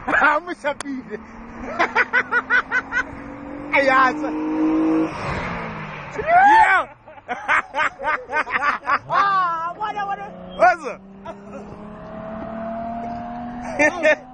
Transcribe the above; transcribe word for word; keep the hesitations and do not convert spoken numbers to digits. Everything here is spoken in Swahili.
Vamos sapire. Ayasa. Yeah. Ah, what what? What's up?